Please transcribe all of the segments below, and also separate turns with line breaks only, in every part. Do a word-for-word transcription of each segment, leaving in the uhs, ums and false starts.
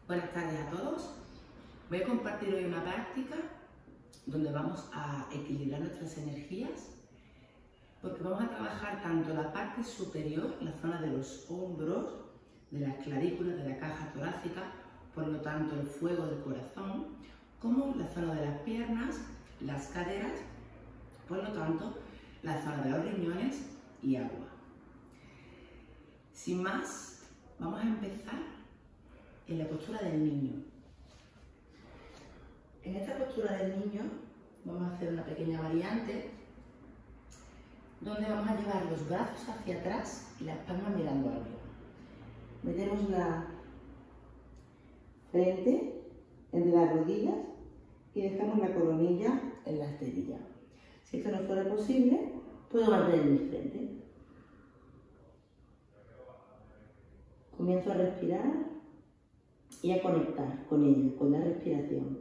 Buenas tardes a todos. Voy a compartir hoy una práctica donde vamos a equilibrar nuestras energías, porque vamos a trabajar tanto la parte superior, la zona de los hombros, de las clavículas, de la caja torácica, por lo tanto el fuego del corazón, como la zona de las piernas, las caderas, por lo tanto la zona de los riñones y agua. Sin más, vamos a empezar en la postura del niño. En esta postura del niño vamos a hacer una pequeña variante donde vamos a llevar los brazos hacia atrás y las palmas mirando arriba. Metemos la frente entre las rodillas y dejamos la coronilla en la esterilla. Si esto no fuera posible, puedo mantener mi frente. Comienzo a respirar y a conectar con ella, con la respiración.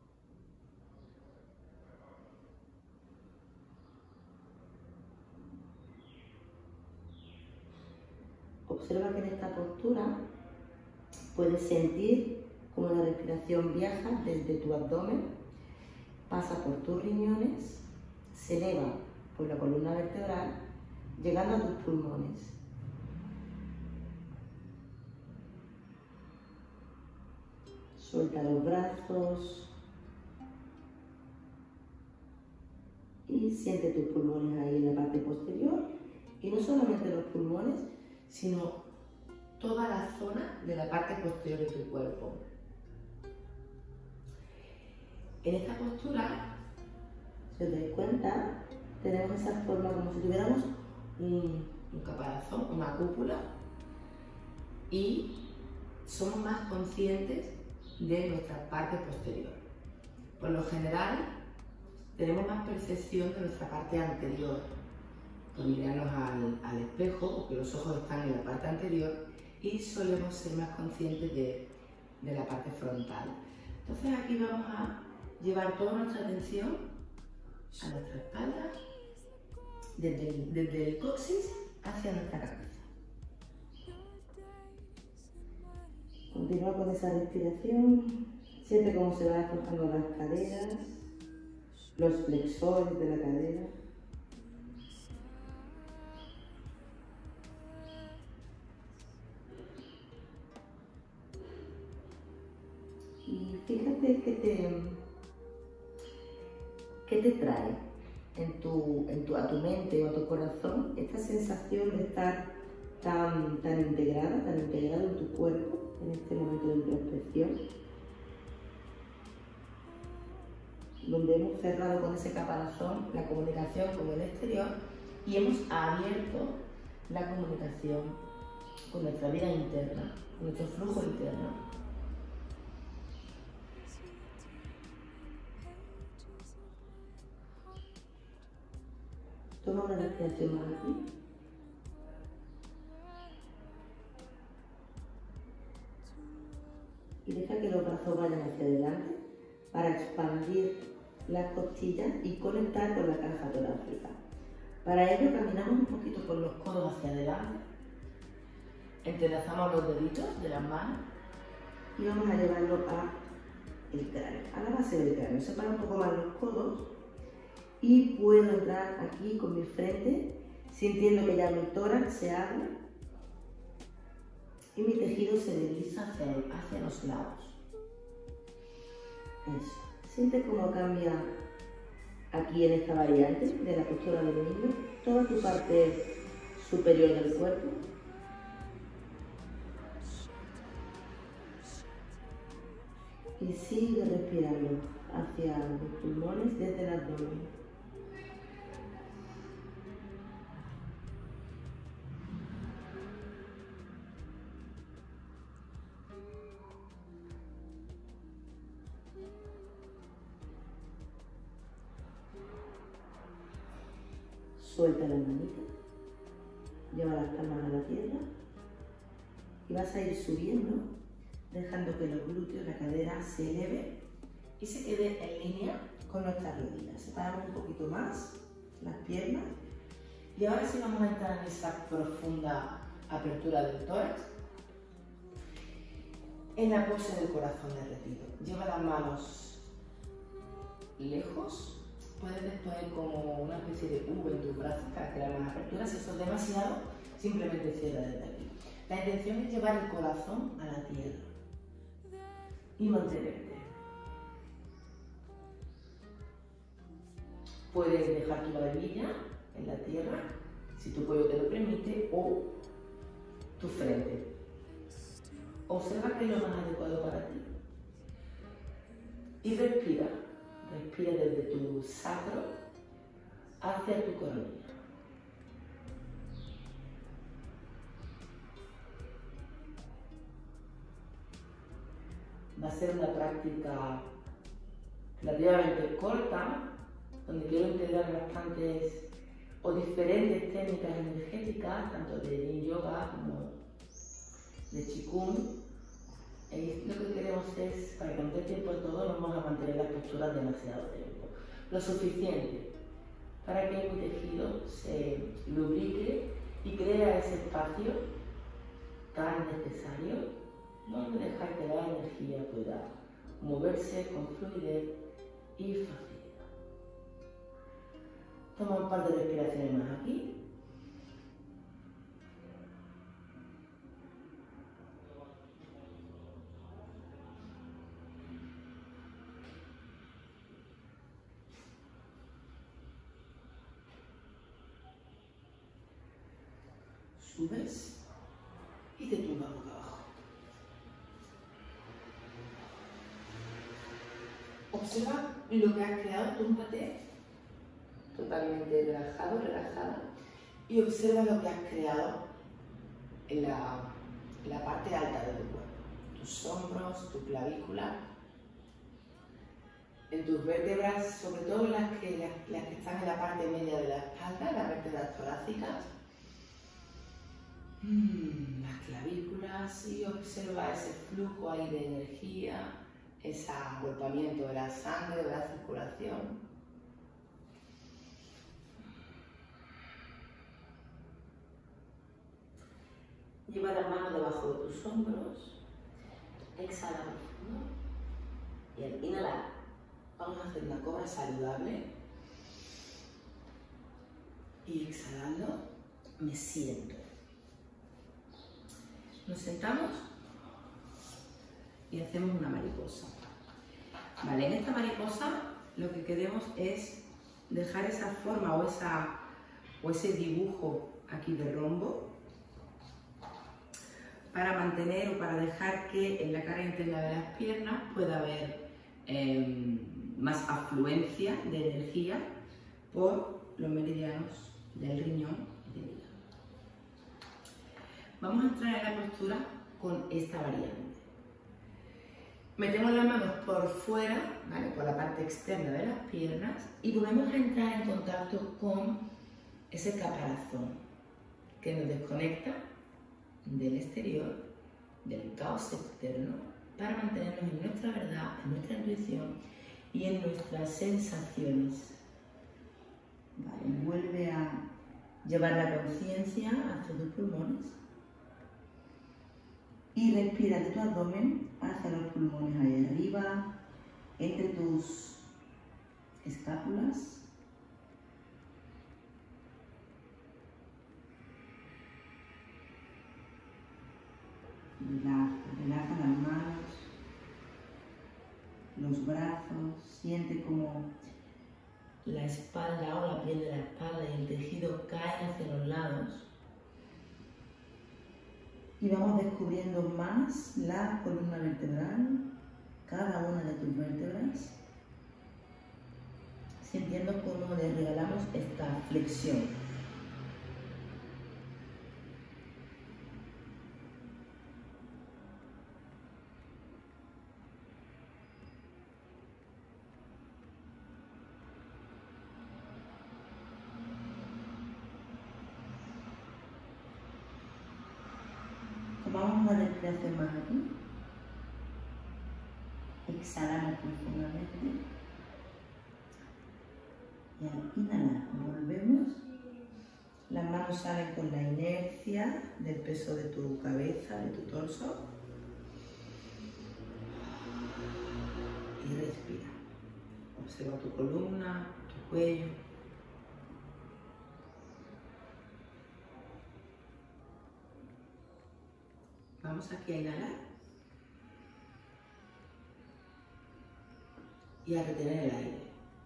Observa que en esta postura puedes sentir cómo la respiración viaja desde tu abdomen, pasa por tus riñones, se eleva por la columna vertebral, llegando a tus pulmones. Suelta los brazos y siente tus pulmones ahí en la parte posterior, y no solamente los pulmones, sino toda la zona de la parte posterior de tu cuerpo. En esta postura, si os dais cuenta, tenemos esa forma como si tuviéramos un, un caparazón, una cúpula, y somos más conscientes de nuestra parte posterior. Por lo general, tenemos más percepción de nuestra parte anterior, por mirarnos al, al espejo, porque los ojos están en la parte anterior, y solemos ser más conscientes de, de la parte frontal. Entonces aquí vamos a llevar toda nuestra atención a nuestra espalda, desde el, desde el coxis hacia nuestra cabeza. Continúa con esa respiración, siente cómo se van aflojando las caderas, los flexores de la cadera. Y fíjate qué te, qué te trae en tu, en tu, a tu mente o a tu corazón esta sensación de estar tan, tan integrada, tan integrado en tu cuerpo en este momento de introspección, donde hemos cerrado con ese caparazón la comunicación con el exterior y hemos abierto la comunicación con nuestra vida interna, con nuestro flujo interno. Toma una respiración más aquí. Y deja que los brazos vayan hacia adelante para expandir las costillas y conectar con la caja torácica. Para ello caminamos un poquito con los codos hacia adelante, entrelazamos los deditos de las manos y vamos a llevarlo a el cráneo, a la base del cráneo. Separa un poco más los codos y puedo entrar aquí con mi frente, sintiendo que ya mi tórax se abre y mi tejido se desliza hacia, hacia los lados. Eso. Siente cómo cambia aquí en esta variante de la postura del niño toda tu parte superior del cuerpo. Y sigue respirando hacia los pulmones desde el abdomen. Suelta las manitas, lleva las palmas a la tierra y vas a ir subiendo, dejando que los glúteos, la cadera se eleve y se quede en línea con nuestras rodillas. Separamos un poquito más las piernas y ahora sí vamos a entrar en esa profunda apertura del tórax. en la pose del corazón derretido. Lleva las manos lejos. Puedes poner como una especie de U en tus brazos para crear más apertura. Si eso es demasiado, simplemente cierra desde aquí. La intención es llevar el corazón a la tierra y mantenerte. Puedes dejar tu barbilla en la tierra, si tu cuello te lo permite, o tu frente. Observa qué es lo más adecuado para ti. Y respira. Respira desde tu sacro hacia tu coronilla. Va a ser una práctica relativamente corta, donde quiero integrar bastantes o diferentes técnicas energéticas, tanto de Yin Yoga como de Qigong. Y lo que queremos es, para que no dé tiempo de todo, no vamos a mantener las posturas demasiado tiempo. Lo suficiente para que mi tejido se lubrique y crea ese espacio tan necesario, donde dejar que la energía pueda moverse con fluidez y facilidad. Toma un par de respiraciones más aquí. Subes y te tumbas boca abajo. Observa lo que has creado, túmbate totalmente relajado, relajada, y observa lo que has creado en la, en la parte alta de tu cuerpo. Tus hombros, tu clavícula, en tus vértebras, sobre todo las que, las, las que están en la parte media de la espalda, las vértebras torácicas. Mm, las clavículas, y observa ese flujo ahí de energía, ese agolpamiento de la sangre, de la circulación. Lleva las manos debajo de tus hombros, exhala profundo y al inhalar vamos a hacer una cobra saludable y exhalando me siento. Nos sentamos y hacemos una mariposa. Vale, en esta mariposa lo que queremos es dejar esa forma o, esa, o ese dibujo aquí de rombo para mantener o para dejar que en la cara interna de las piernas pueda haber eh, más afluencia de energía por los meridianos del riñón. Vamos a entrar en la postura con esta variante. Metemos las manos por fuera, ¿vale? Por la parte externa de las piernas, y volvemos a entrar en contacto con ese caparazón que nos desconecta del exterior, del caos externo, para mantenernos en nuestra verdad, en nuestra intuición y en nuestras sensaciones. Vale, vuelve a llevar la conciencia hacia tus pulmones. Y respira de tu abdomen hacia los pulmones ahí arriba, entre tus escápulas. Relaja, relaja las manos, los brazos, siente como la espalda o la piel de la espalda y el tejido caen hacia los lados. Y vamos descubriendo más la columna vertebral, cada una de tus vértebras, sintiendo cómo le regalamos esta flexión. Tomamos una respiración más aquí. Exhalamos profundamente. Y al inhalar, volvemos. Las manos salen con la inercia del peso de tu cabeza, de tu torso. respira. Observa tu columna, tu cuello. Vamos aquí a inhalar y a retener el aire.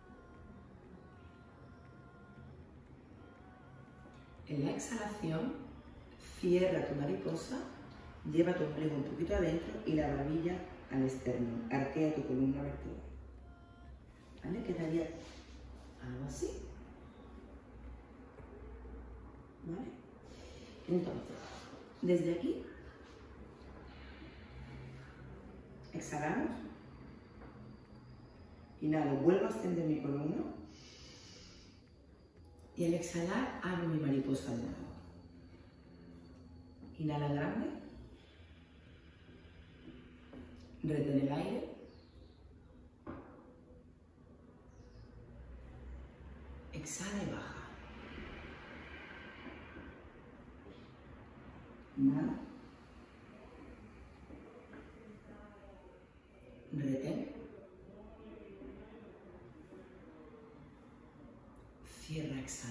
En la exhalación, cierra tu mariposa, lleva tu ombligo un poquito adentro y la barbilla al externo. Arquea tu columna vertebral. ¿Vale? Quedaría algo así. ¿Vale? Entonces, desde aquí, exhalamos. Inhalo, vuelvo a extender mi columna. Y al exhalar, abro mi mariposa de nuevo. Inhala grande. Retén el aire. Exhala y baja. Inhala. Retén. Cierra, exhala.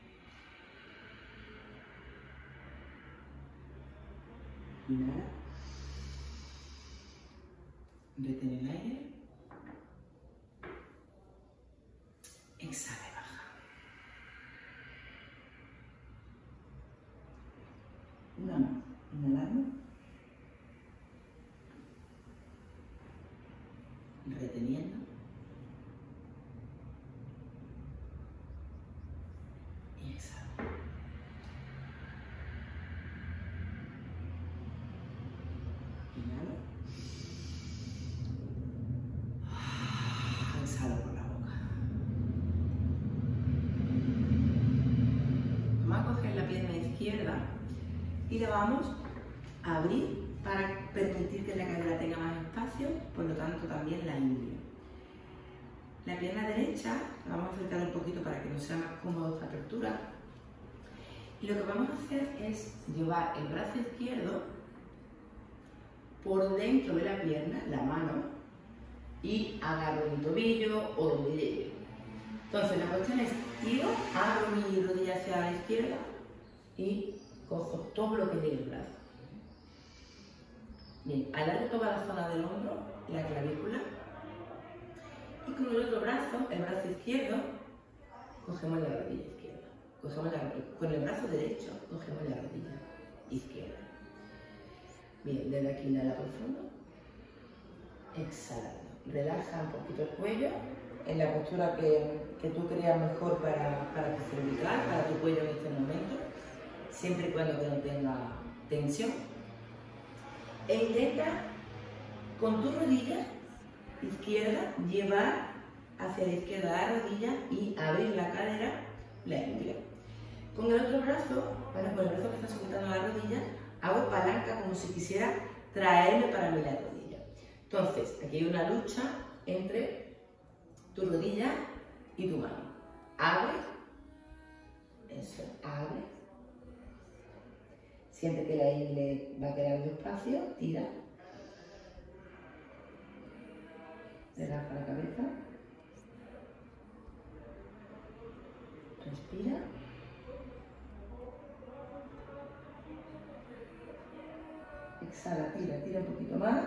Inhala. Retén el aire. Exhala y baja. Una más. Inhalando. Reteniendo. Y exhala. Inhalo. Exhalo por la boca. Vamos a coger la pierna izquierda y la vamos a abrir para permitir que la cadera tenga más espacio, por lo tanto también la ingle. La pierna derecha la vamos a acercar un poquito para que nos sea más cómodo esta apertura. Y lo que vamos a hacer es llevar el brazo izquierdo por dentro de la pierna, la mano, y agarro mi tobillo o donde llegue. Entonces la cuestión es tiro, abro mi rodilla hacia la izquierda y cojo todo lo que llegue el brazo. Bien, alargo toda la zona del hombro, la clavícula, y con el otro brazo, el brazo izquierdo, cogemos la rodilla izquierda. Cogemos la, con el brazo derecho, cogemos la rodilla izquierda. Bien, desde aquí inhala profundo, exhalando. Relaja un poquito el cuello, en la postura que, que tú creas mejor para, para tu cervical, para tu cuello en este momento, siempre y cuando que no tenga tensión. E intenta con tu rodilla izquierda llevar hacia la izquierda la rodilla y abrir la cadera, la ingle. Con el otro brazo, bueno, con el brazo que está sujetando la rodilla, hago palanca como si quisiera traerme para mí la rodilla. Entonces, aquí hay una lucha entre tu rodilla y tu mano. Abre, eso, abre. Siente que la ingle va creando espacio, tira. Relaja la cabeza. Respira. Exhala, tira, tira un poquito más.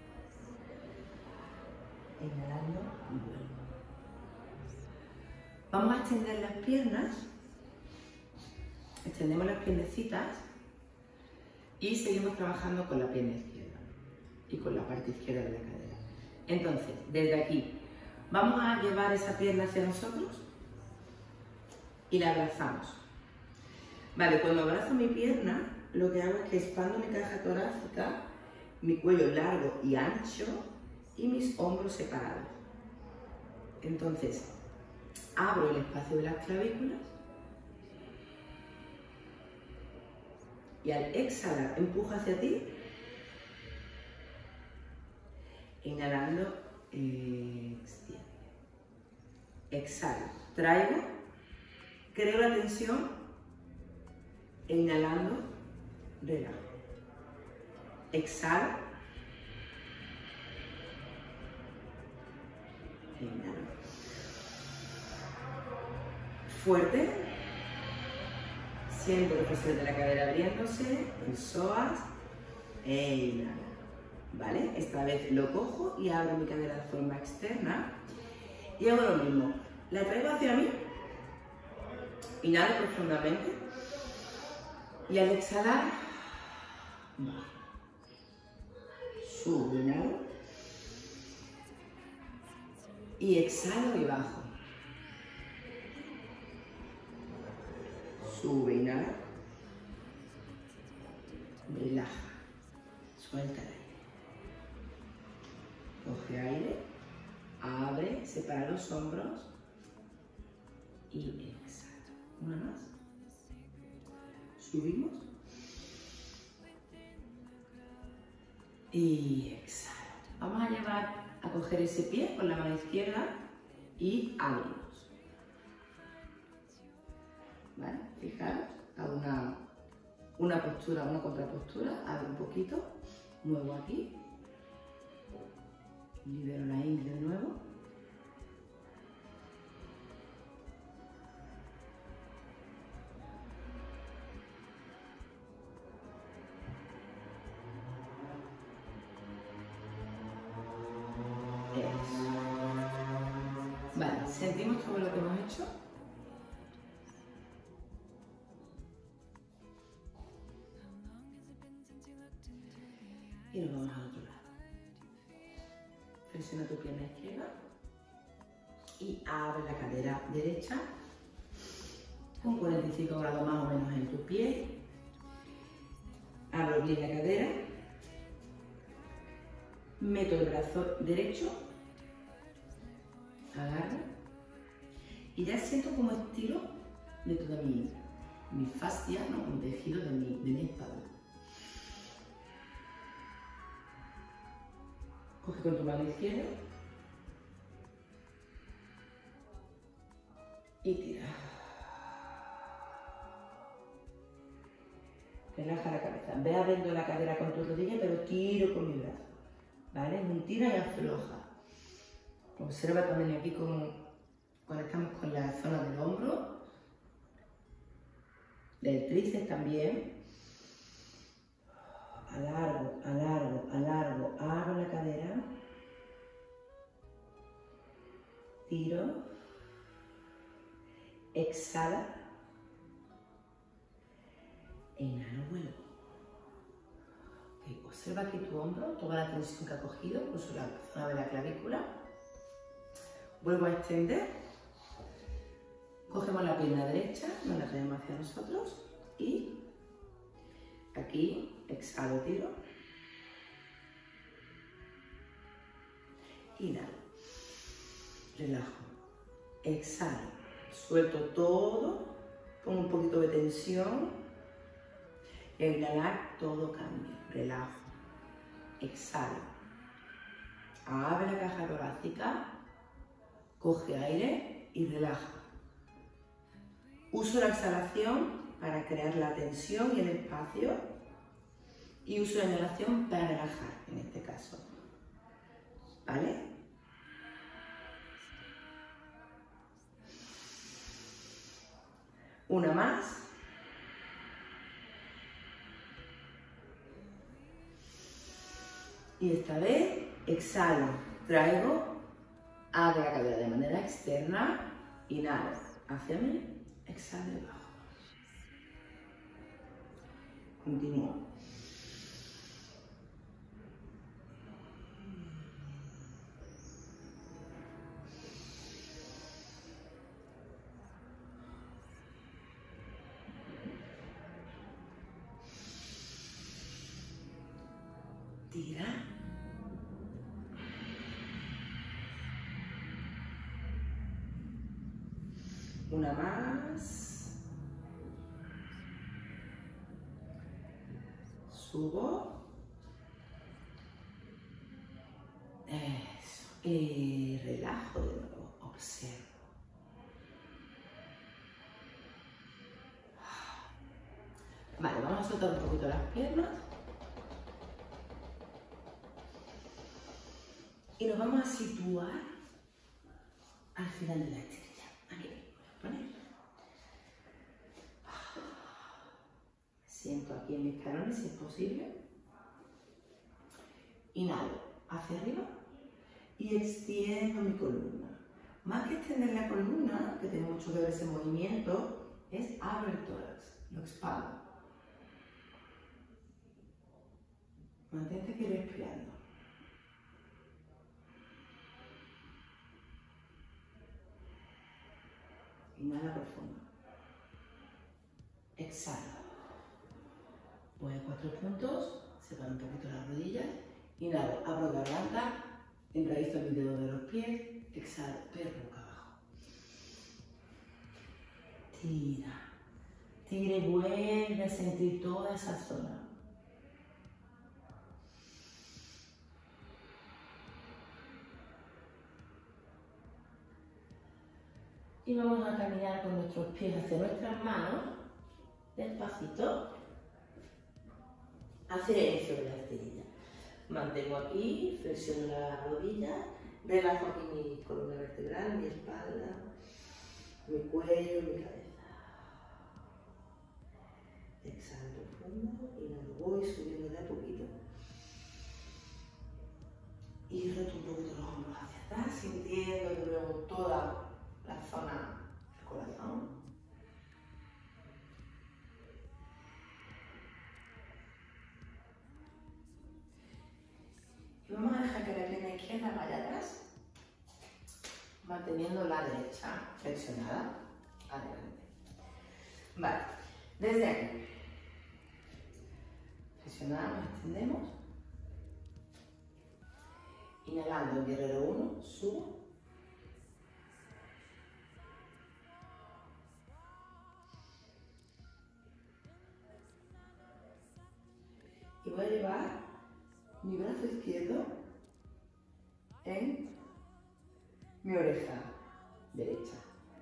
Inhalando y vuelvo. Vamos a extender las piernas. Extendemos las piernecitas. Y seguimos trabajando con la pierna izquierda y con la parte izquierda de la cadera. Entonces, desde aquí, vamos a llevar esa pierna hacia nosotros y la abrazamos. Vale, cuando abrazo mi pierna, lo que hago es que expando mi caja torácica, mi cuello largo y ancho y mis hombros separados. Entonces, abro el espacio de las clavículas. Y al exhalar, empujo hacia ti. Inhalando, extiende. Exhalo, traigo, creo la tensión. E inhalando, relajo. Exhalo. fuerte. Siento el proceso de la cadera abriéndose, el psoas, e inhalo. ¿Vale? Esta vez lo cojo y abro mi cadera de forma externa y hago lo mismo. La traigo hacia mí, inhalo profundamente y al exhalar, bajo. Subo, inhalo y exhalo y bajo. Sube, inhala, relaja, suelta el aire. Coge aire, abre, separa los hombros y exhala. Una más. Subimos y exhala. Vamos a llevar a coger ese pie con la mano izquierda y abrimos. ¿Vale? Fijaros, hago una, una postura, una contrapostura, abro un poquito, muevo aquí, libero la ingle de nuevo. Eso. Vale, sentimos todo lo que hemos hecho. Y nos vamos al otro lado. Presiona tu pierna izquierda y abre la cadera derecha con cuarenta y cinco grados más o menos en tu pie. Abro bien la cadera, meto el brazo derecho, agarro y ya siento como estiro de toda mi, mi fascia, ¿no? Mi tejido de mi, de mi espalda. Coge con tu mano izquierda y tira. Relaja la cabeza. Ve abriendo la cadera con tu rodilla, pero tiro con mi brazo. ¿Vale? Es un tira y afloja. Observa también aquí cómo conectamos con la zona del hombro, del tríceps también. Alargo, alargo, alargo, abro la cadera, tiro, exhala, inhalo, vuelvo. Okay, observa aquí tu hombro, toda la tensión que ha cogido, incluso la zona de la clavícula. Vuelvo a extender, cogemos la pierna derecha, nos la traemos hacia nosotros y aquí exhalo, tiro, inhalo, relajo, exhalo, suelto todo, pongo un poquito de tensión, y al inhalar todo cambia, relajo, exhalo, abre la caja torácica, coge aire y relaja. Uso la exhalación para crear la tensión y el espacio y uso la inhalación para relajar, en este caso. ¿Vale? Una más. Y esta vez exhalo, traigo, abro la cadera de manera externa, inhalo hacia mí, exhalo y bajo. Continúo. Tira. Una más. Subo. Eso. Y relajo de nuevo. Observo. Vale, vamos a soltar un poquito las piernas. Y nos vamos a situar al final de la estrella. Aquí, voy a poner. siento aquí en mis talones si es posible. Inhalo hacia arriba y extiendo mi columna. Más que extender la columna, que tiene mucho que ver ese movimiento, es abro el tórax, lo expando. Mantente aquí respirando. Inhala profundo. Exhala. Voy a cuatro puntos, separo un poquito las rodillas. Inhalo, abro garganta, enraizo mis dedos de los pies. Exhalo, perro boca abajo. Tira. Tira y vuelve a sentir toda esa zona. Y vamos a caminar con nuestros pies hacia nuestras manos, despacito, hacia el inicio de la esterilla. Mantengo aquí, flexiono la rodilla, relajo aquí mi columna vertebral, mi espalda, mi cuello, mi cabeza. Exhalo profundo y luego voy subiendo de a poquito. Y roto un poquito los hombros hacia atrás, sintiendo de nuevo toda la zona del corazón. Y vamos a dejar que la pierna izquierda vaya atrás, manteniendo la derecha flexionada adelante. Vale, desde aquí flexionamos, extendemos. Inhalando, guerrero uno, subo. Y voy a llevar mi brazo izquierdo en mi oreja derecha.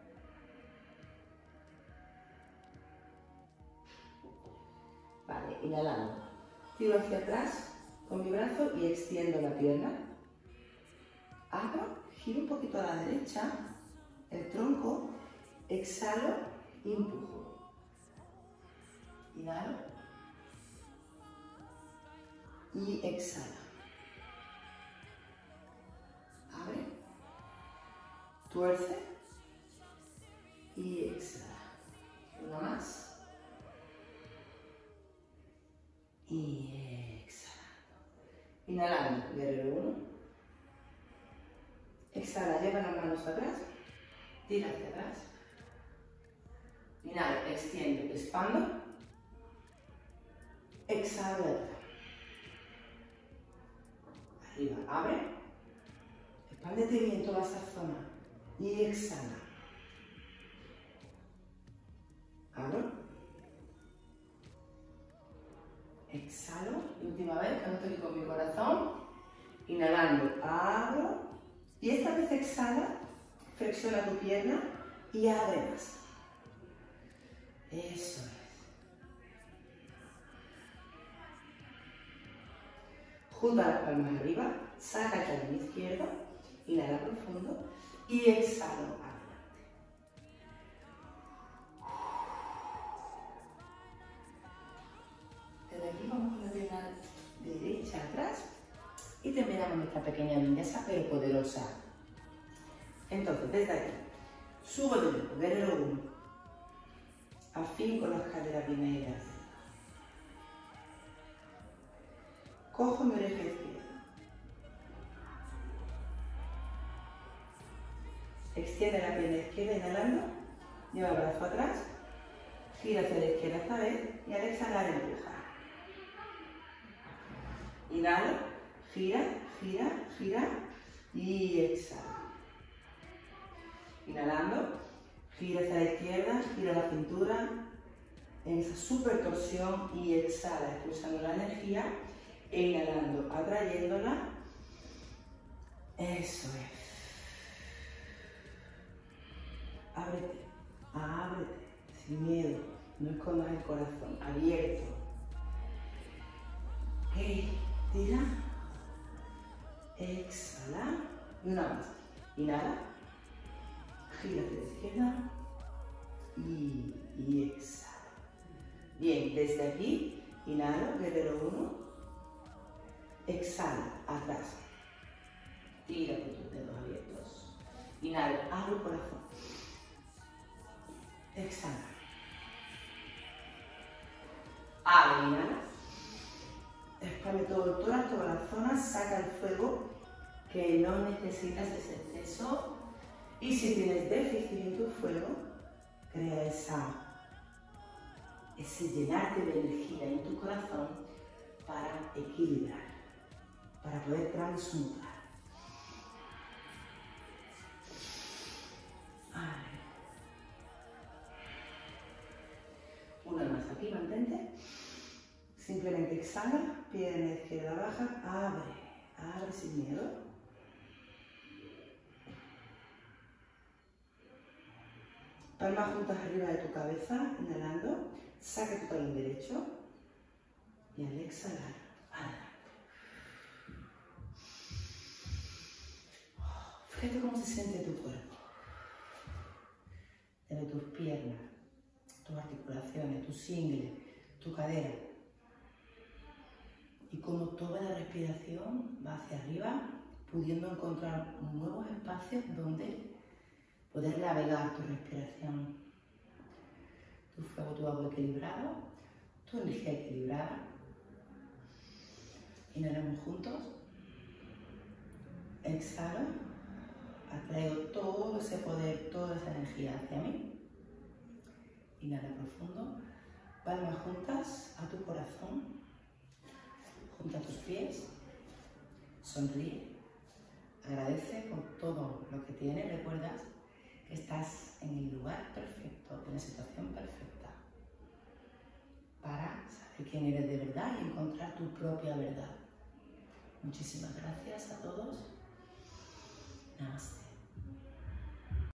Vale, inhalando. Tiro hacia atrás con mi brazo y extiendo la pierna. Abro, giro un poquito a la derecha, el tronco, exhalo y empujo. Inhalo y exhala. Abre, tuerce y exhala. Una más. Y exhalando. Inhalando, guerrero uno. Exhala, lleva las manos atrás, tira hacia atrás. Inhalo, extiendo, expando. Exhalo, arriba, abre. Expándete bien toda esa zona. Y exhala. Abro. Exhalo. Y última vez, que no estoy con mi corazón. Inhalando, abro. Y esta vez exhala, flexiona tu pierna y abre más. Eso es. Junta las palmas arriba, saca el talón izquierdo, inhala profundo y exhalo adelante. Desde aquí vamos con la pierna derecha atrás. Y terminamos nuestra pequeña viñesa, pero poderosa. Entonces, desde aquí, subo de nuevo, guerrero uno. Afinco las caderas bien erguidas. Cojo mi oreja izquierda. Extiende la pierna izquierda, inhalando. Lleva el brazo atrás. Gira hacia la izquierda esta vez. Y al exhalar, empuja. Inhalo. Gira, gira, gira y exhala. Inhalando, gira hacia la izquierda, gira la cintura en esa super torsión y exhala, expulsando la energía e inhalando, atrayéndola. Eso es. Ábrete, ábrete, sin miedo, no escondas el corazón, abierto. Ok, tira. Exhala. Y una más. Inhala. Gira hacia la izquierda. Y, y exhala. Bien, desde aquí, inhalo, guerrero uno. Exhala, atrás. Tira con tus dedos abiertos. Inhalo, abro el corazón. Exhala. Abre, inhala. Expande todo el tórax, toda la zona, saca el fuego que no necesitas ese exceso. Y si tienes déficit en tu fuego, crea esa, ese llenarte de energía en tu corazón para equilibrar, para poder transmutar. Ay. Una más aquí, mantente. Simplemente exhala, pierna izquierda baja, abre, abre sin miedo. Palmas juntas arriba de tu cabeza, inhalando, saca tu talón derecho y al exhalar, adelante. Fíjate cómo se siente tu cuerpo, desde tus piernas, tus articulaciones, tus ingles, tu cadera. Y como toda la respiración va hacia arriba, pudiendo encontrar nuevos espacios donde poder navegar tu respiración. Tu fuego, tu agua equilibrado, tu energía equilibrada. Inhalamos juntos. Exhalo. Atraigo todo ese poder, toda esa energía hacia mí. Inhala profundo. Palmas juntas a tu corazón. Junta tus pies, sonríe, agradece por todo lo que tienes, recuerdas que estás en el lugar perfecto, en la situación perfecta, para saber quién eres de verdad y encontrar tu propia verdad. Muchísimas gracias a todos. Namaste.